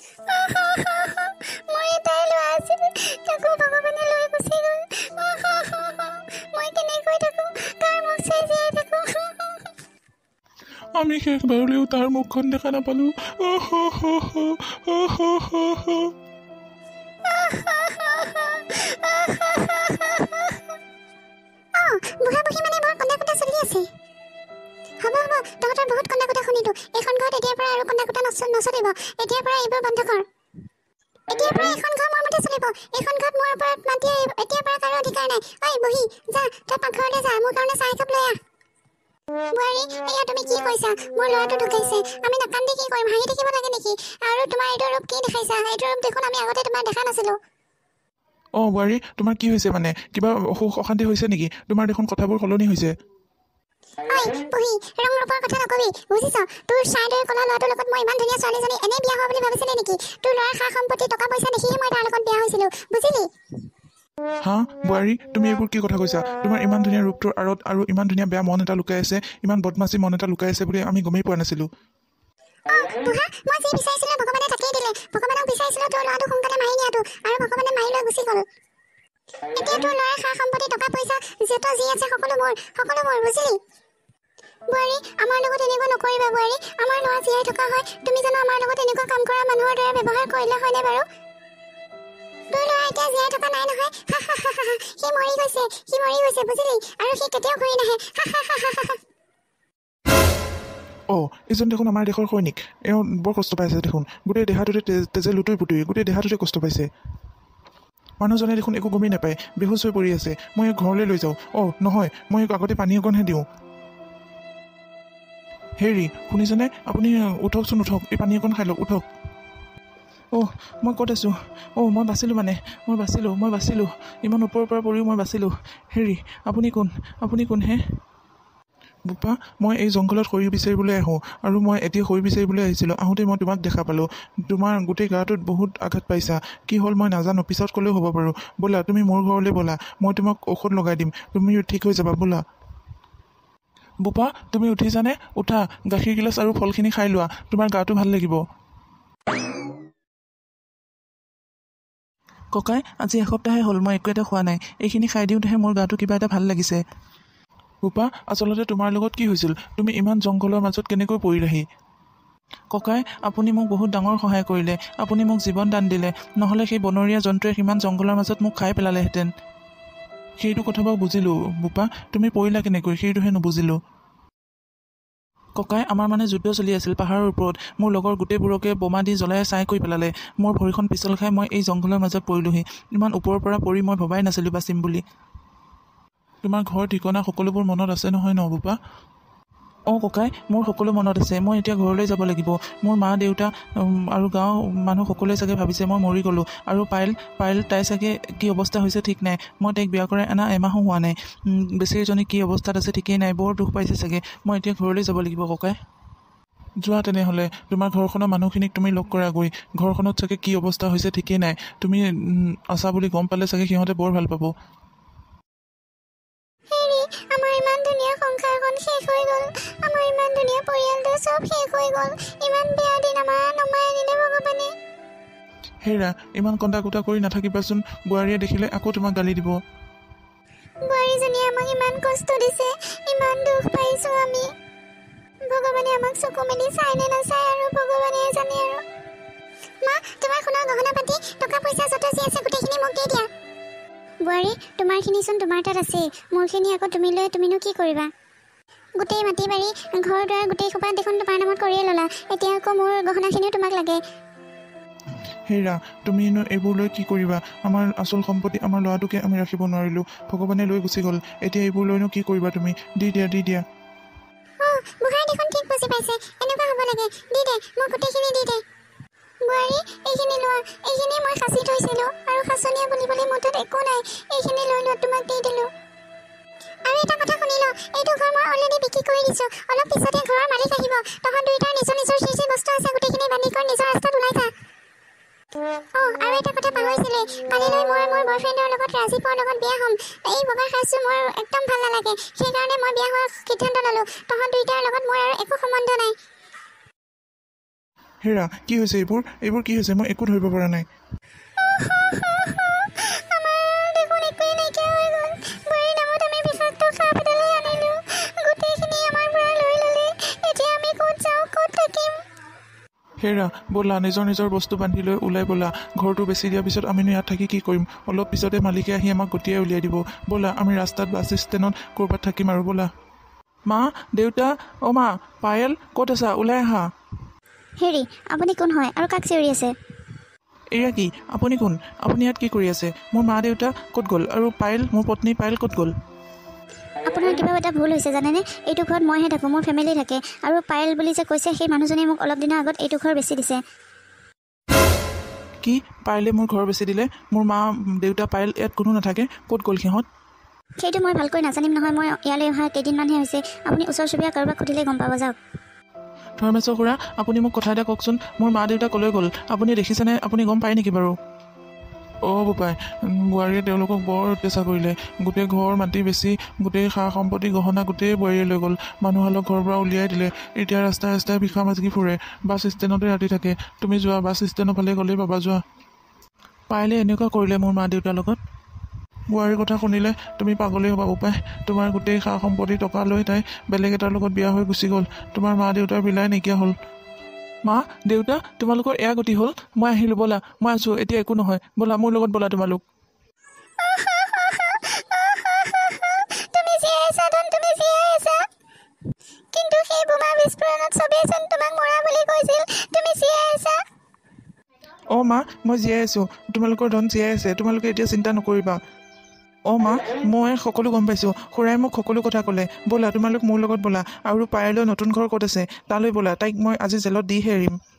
মই এটাই লোৱা আছিলোঁ, তাকো ভগৱানে লৈ গুচি গ'ল। মই কেনেকৈ থাকোঁ, কাৰ মুখ চাই জীয়াই থাকোঁ। আমি শেষবাৰলৈও তাৰ মুখখন দেখা নাপালোঁ। বুঢ়া বুঢ়ী মানে বৰ কন্দা কটা চলি আছে। হ'ব তহঁতৰ বহুত কন্দা কটা শুনিলোঁ। এইখন ঘৰত এতিয়াৰ পৰা আৰু কন্দা কটা নচলিব। এতিয়াৰ পৰা এইবোৰ বন্ধ কৰ। এতিয়াৰ পৰা এইখন ঘৰ মোৰ মতে চলিব। এইখন ঘৰত মোৰ ওপৰত মাতি এতিয়াৰ পৰা কাৰো অধিকাৰ নাই। ঐ বুঢ়ী, যা তই পাকঘৰলৈ যা, মোৰ কাৰণে চাহ একাপ লৈ আহ। বোৱাৰী, এয়া তুমি কি কৈছা? মোৰ ল'ৰাটো ঢুকাইছে, আমি নাকান্দি কি কৰিম? হাঁহি থাকিব লাগে নেকি? আৰু তোমাৰ এইটো ৰূপ কি দেখাইছা? এইটো ৰূপ দেখোন আমি আগতে তোমাৰ দেখা নাছিলোঁ। বোৱাৰী, তোমাৰ কি হৈছে? মানে কিবা অসুখ অশান্তি হৈছে নেকি? তোমাৰ দেখোন কথাবোৰ সলনি হৈছে। ঐ বুঢ়ী, ৰং ৰূপৰ কথা নকবি, বুজিছ? তোৰ চাইদৰ কলা ল'ৰাটোৰ লগত মই ইমান ধুনীয়া ছোৱালীজনী এনেই বিয়া হোৱা বুলি ভাবিছিলি নেকি? তোৰ ল'ৰাৰ সা সম্পত্তি টকা পইচা দেখিহে মই তাৰ লগত বিয়া হৈছিলোঁ, বুজিলি? হা বোৱাৰী, তুমি এইবোৰ কি কথা কৈছা? তোমাৰ ইমান ধুনীয়া ৰূপটোৰ আঁৰত আৰু ইমান ধুনীয়া বেয়া মন এটা লুকাই আছে, ইমান বদমাচি মন এটা লুকাই আছে বুলি আমি গমেই পোৱা নাছিলোঁ। বুঢ়া, মই যি বিচাৰিছিলোঁ ভগৱানে তাকেই দিলে। ভগৱানক বিচাৰিছিলোঁ তোৰ ল'ৰাটো সোনকালে মাৰি নিয়াটো, আৰু ভগৱানে মাৰি লৈ গুচি গ'ল। এতিয়া তোৰ ল'ৰাৰ সা সম্পত্তি টকা পইচা যিহেতু যি আছে সকলো মোৰ, বুজিলি? বোৱাৰী, আমাৰ লগত এনেকুৱা নকৰিবা বোৱাৰী। আমাৰ ল'ৰা জীয়াই থকা হয়, তুমি জানো আমাৰ লগত এনেকুৱা কাম কৰা মানুহৰ দৰে ব্যৱহাৰ কৰিলা হয়নে বাৰু? তোৰ ল'ৰা এতিয়া জীয়াই থকা নাই নহয়। সি মৰি গৈছে, বুজিলি? আৰু সি কেতিয়াও ঘূৰি নাহে। এইজন দেখোন আমাৰ দেশৰ সৈনিক। এওঁ বৰ কষ্ট পাইছে দেখোন। গোটেই দেহাটোতে তেজে লুটুৰি পুটুৰি, গোটেই দেহাটোতে কষ্ট পাইছে। মানুহজনে দেখোন একো গমেই নাপায়, বেহুচ হৈ পৰি আছে। মই ইয়াক ঘৰলৈ লৈ যাওঁ। নহয়, মই আগতে পানী অকণহে দিওঁ। হেৰি, শুনিছেনে? আপুনি উঠকচোন, উঠক, এই পানী অকণ খাই লওক, উঠক। মই ক'ত আছোঁ? মই বাচিলোঁ। ইমান ওপৰৰ পৰা পৰিও মই বাচিলোঁ। হেৰি, আপুনি কোন হে? বোপা, মই এই জংঘলত খৰি বিচাৰিবলৈ আহোঁ, আৰু মই এতিয়া খৰি বিচাৰিবলৈ আহিছিলোঁ। আহোঁতে মই তোমাক দেখা পালোঁ। তোমাৰ গোটেই গাটোত বহুত আঘাত পাইছা। কি হ'ল মই নাজানো, পিছত ক'লেও হ'ব বাৰু। ব'লা, তুমি মোৰ ঘৰলৈ ব'লা, মই তোমাক ঔষধ লগাই দিম, তুমি ঠিক হৈ যাবা, ব'লা। বোপা, তুমি উঠিছানে? উঠা, গাখীৰ গিলাচ আৰু ফলখিনি খাই লোৱা, তোমাৰ গাটো ভাল লাগিব। ককাই, আজি এসপ্তাহে হ'ল মই একো এটা খোৱা নাই। এইখিনি খাই দিওঁতেহে মোৰ গাটো কিবা এটা ভাল লাগিছে। বোপা, আচলতে তোমাৰ লগত কি হৈছিল? তুমি ইমান জংঘলৰ মাজত কেনেকৈ পৰিলাহি? ককাই, আপুনি মোক বহুত ডাঙৰ সহায় কৰিলে। আপুনি মোক জীৱন দান দিলে। নহ'লে সেই বনৰীয়া জন্তুৱে সিমান জংঘলৰ মাজত মোক খাই পেলালেহেঁতেন। সেইটো কথা বাৰু বুজিলোঁ বোপা, তুমি পৰিলা কেনেকৈ সেইটোহে নুবুজিলোঁ। ককাই, আমাৰ মানে যুদ্ধ চলি আছিল পাহাৰৰ ওপৰত। মোৰ লগৰ গোটেইবোৰকে বোমা দি জ্বলাই ছাই কৰি পেলালে। মোৰ ভৰিখন পিছল খাই মই এই জংঘলৰ মাজত পৰিলোহি। ইমান ওপৰৰ পৰা পৰি মই ভবাই নাছিলোঁ বাচিম বুলি। তোমাৰ ঘৰ ঠিকনা সকলোবোৰ মনত আছে নহয় ন বোপা? ককাই, মোৰ সকলো মনত আছে। মই এতিয়া ঘৰলৈ যাব লাগিব। মোৰ মা দেউতা আৰু গাঁৱৰ মানুহ সকলোৱে চাগে ভাবিছে মই মৰি গ'লোঁ। আৰু পাইল তাই চাগে কি অৱস্থা হৈছে ঠিক নাই। মই তাইক বিয়া কৰাই অনা এমাহো হোৱা নাই। বেচেৰীজনী কি অৱস্থাত আছে ঠিকেই নাই, বৰ দুখ পাইছে চাগে। মই এতিয়া ঘৰলৈ যাব লাগিব ককাই। যোৱা তেনেহ'লে, তোমাৰ ঘৰখনৰ মানুহখিনিক তুমি লগ কৰাগৈ। ঘৰখনত চাগে কি অৱস্থা হৈছে ঠিকেই নাই। তুমি আছা বুলি গম পালে চাগে সিহঁতে বৰ ভাল পাব। আমাৰ ইমান ধুনীয়া সংসাৰখন শেষ হৈ গ'ল। আমাৰ ইমান ধুনীয়া পৰিয়ালটো চব শেষ হৈ গ'ল। ইমান বেয়া দিন আমাৰ নমাই আনিলে ভগৱানে। হেৰা, ইমান কন্দা কুটা কৰি নাথাকিবাচোন। বোৱাৰীয়ে দেখিলে আকৌ তোমাক গালি দিব। বোৱাৰীজনীয়ে আমাক ইমান কষ্ট দিছে, ইমান দুখ পাইছোঁ আমি। ভগৱানে আমাক চকু মেলি চাই নে নাচায় আৰু ভগৱানে জানে আৰু। মা, তোমাৰ সোণৰ গহনা পাতি, টকা পইচা য'ত যি আছে গোটেইখিনি মোক দি দিয়া। বোৱাৰী, তোমাৰখিনিচোন তোমাৰ তাত আছেই, মোৰখিনি আকৌ তুমি লৈ তুমিনো কি কৰিবা? গোটেই মাটি বাৰী ঘৰ দুৱাৰ গোটেই সোপা দেখোন তোমাৰ নামত কৰিয়ে ল'লা। এতিয়া আকৌ মোৰ গহনাখিনিও তোমাক লাগে। হেৰা, তুমিনো এইবোৰ লৈ কি কৰিবা? আমাৰ আচল সম্পত্তি আমাৰ ল'ৰাটোকে আমি ৰাখিব নোৱাৰিলোঁ। ভগৱানে লৈ গুচি গ'ল। এতিয়া এইবোৰ লৈনো কি কৰিবা তুমি? দি দিয়া। বুঢ়াই দেখোন ঠিক বুজি পাইছে, এনেকুৱা হ'ব লাগে। দি দে, মোক গোটেইখিনি দি দে। বোৱাৰী, এইখিনি লোৱা। এইখিনি মই সাঁচি থৈছিলোঁ, আৰু সাঁচনীয়া বুলিবলৈ মোৰ তাত একো নাই। এইখিনি লৈ লোৱা, তোমাক দি দিলোঁ। আৰু এটা কথা শুনি ল, এইটো ঘৰ মই অলৰেডি বিক্ৰী কৰি দিছোঁ। অলপ পিছতে ঘৰৰ মালিক আহিব। তহঁত দুয়োটাৰ নিজৰ যি বস্তু আছে গোটেইখিনি বান্ধি কৰি নিজৰ ৰাস্তাত ওলাই যা। আৰু এটা কথা পাহৰিছিলেই, কালিলৈ মই মোৰ বয়ফ্ৰেণ্ডৰ লগত ৰাজীৱৰ লগত বিয়া হ'ম। এই বগা সাজযোৰ মোৰ একদম ভাল নালাগে, সেইকাৰণে মই বিয়া হোৱাৰ সিদ্ধান্ত ল'লোঁ। তহঁত দুয়োটাৰ লগত মোৰ আৰু একো সম্বন্ধ নাই। হেৰা কি হৈছে এইবোৰ কি হৈছে মই একো ধৰিব পৰা নাই আমাৰ দেখোন একোৱেই নাইকিয়া হৈ গ'ল বোৱাৰীৰ নামত আমি বিষাক্ত সাপ এডালে আনিলোঁ গোটেইখিনি আমাৰ পৰা লৈ ল'লে এতিয়া আমি ক'ত যাওঁ ক'ত থাকিম হেৰা ব'লা নিজৰ বস্তু বান্ধি লৈ ওলাই ব'লা ঘৰটো বেছি দিয়াৰ পিছত আমিনো ইয়াত থাকি কি কৰিম অলপ পিছতে মালিকে আহি আমাক গতিয়াই উলিয়াই দিব ব'লা আমি ৰাস্তাত বাছ ষ্টেণ্ডত ক'ৰবাত থাকিম আৰু ব'লা মা দেউতা অ' মা পায়েল ক'ত আছা ওলাই আহা হেৰি আপুনি কোন হয় আৰু কাক চিঞৰি আছে এয়া কি আপুনি কোন আপুনি ইয়াত কি কৰি আছে মোৰ মা দেউতা ক'ত গ'ল আৰু পায়েল মোৰ পত্নী পায়েল ক'ত গ'ল আপোনাৰ কিবা এটা ভুল হৈছে জানেনে এইটো ঘৰত মইহে থাকোঁ মোৰ ফেমিলি থাকে আৰু পায়েল বুলি যে কৈছে সেই মানুহজনে মোক অলপ দিনৰ আগত এইটো ঘৰ বেছি দিছে কি পায়েলে মোৰ ঘৰ বেছি দিলে মোৰ মা দেউতা পায়েল ইয়াত কোনো নাথাকে ক'ত গ'ল সিহঁত সেইটো মই ভালকৈ নাজানিম নহয় মই ইয়ালৈ অহা কেইদিনমানহে হৈছে আপুনি ওচৰ চুবুৰীয়া কাৰোবাক সুধিলে গম পাব যাওক ধৰ্মেশ্বৰ খুৰা আপুনি মোক কথা এটা কওকচোন মোৰ মা দেউতা ক'লৈ গ'ল আপুনি দেখিছেনে আপুনি গম পায় নেকি বাৰু অঁ বোপাই বোৱাৰীয়ে তেওঁলোকক বৰ অত্যাচাৰ কৰিলে গোটেই ঘৰ মাটি বেছি গোটেই সা সম্পত্তি গহনা গোটেই বোৱাৰীয়ে লৈ গ'ল মানুহহালক ঘৰৰ পৰা উলিয়াই দিলে এতিয়া ৰাস্তাই ভিষা মাজি ফুৰে বাছ ষ্টেণ্ডতে ৰাতি থাকে তুমি যোৱা বাছ ষ্টেণ্ডৰ ফালে গ'লেই পাবা যোৱা পায়েলে এনেকুৱা কৰিলে মোৰ মা দেউতাৰ লগত বোৱাৰীৰ কথা শুনিলে তুমি পাগলেই হ'বা বোপাই তোমাৰ গোটেই সা সম্পত্তি টকা লৈ তাই বেলেগ এটাৰ লগত বিয়া হৈ গুচি গ'ল তোমাৰ মা দেউতাৰ বিলাই নাইকিয়া হ'ল মা দেউতা তোমালোকৰ এয়া গতি হ'ল মই আহিলোঁ ব'লা মই আছোঁ এতিয়া একো নহয় ব'লা মোৰ লগত ব'লা তোমালোক তুমি জীয়াই আছা ধন তুমি জীয়াই আছা কিন্তু সেই বোমা বিস্ফোৰণত চবেই যেন তোমাক মৰা বুলি কৈছিল তুমি জীয়াই আছা অঁ মা মই জীয়াই আছোঁ তোমালোকৰ ধন জীয়াই আছে তোমালোকে এতিয়া চিন্তা নকৰিবা অঁ মা মই সকলো গম পাইছোঁ খুৰাই মোক সকলো কথা ক'লে ব'লা তোমালোক মোৰ লগত ব'লা আৰু পায়েলৰ নতুন ঘৰ ক'ত আছে তালৈ ব'লা তাইক মই আজি জেলত দিহে এৰিম